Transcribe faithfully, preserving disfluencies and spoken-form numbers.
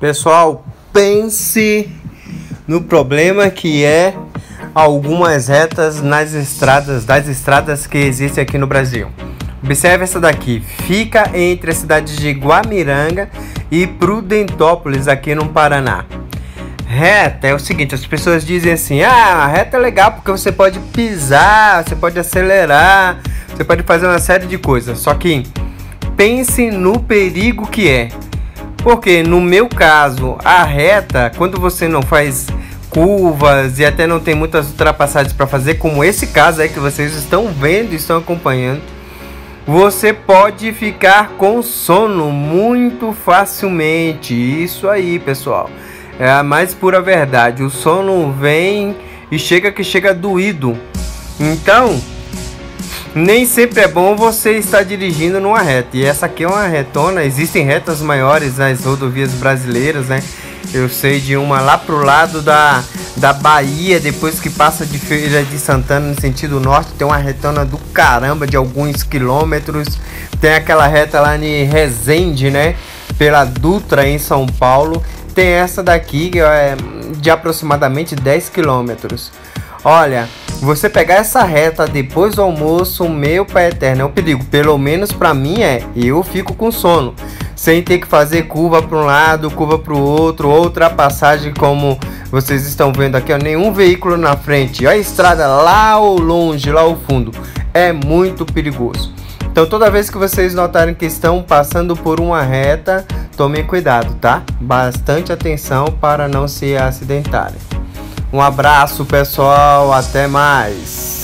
Pessoal, pense no problema que é algumas retas nas estradas, das estradas que existem aqui no Brasil. Observe essa daqui, fica entre as cidades de Guamiranga e Prudentópolis, aqui no Paraná. Reta é o seguinte, as pessoas dizem assim: ah, a reta é legal porque você pode pisar, você pode acelerar, você pode fazer uma série de coisas. Só que pense no perigo que é. Porque no meu caso, a reta, quando você não faz curvas e até não tem muitas ultrapassagens para fazer, como esse caso aí que vocês estão vendo e estão acompanhando, você pode ficar com sono muito facilmente. Isso aí, pessoal, é a mais pura verdade. O sono vem e chega que chega doído. Então, nem sempre é bom você estar dirigindo numa reta. E essa aqui é uma retona. Existem retas maiores nas rodovias brasileiras, né? Eu sei de uma lá pro lado da, da Bahia, depois que passa de Feira de Santana no sentido norte, tem uma retona do caramba de alguns quilômetros. Tem aquela reta lá em Resende, né? Pela Dutra em São Paulo. Tem essa daqui que é de aproximadamente dez quilômetros. Olha, você pegar essa reta depois do almoço, meu pai eterno, é um perigo. Pelo menos pra mim é, eu fico com sono, sem ter que fazer curva para um lado, curva para o outro, outra passagem como vocês estão vendo aqui, ó, nenhum veículo na frente, ó, a estrada lá ao longe, lá ao fundo, é muito perigoso. Então toda vez que vocês notarem que estão passando por uma reta, tomem cuidado, tá? Bastante atenção para não se acidentarem. Um abraço, pessoal, até mais.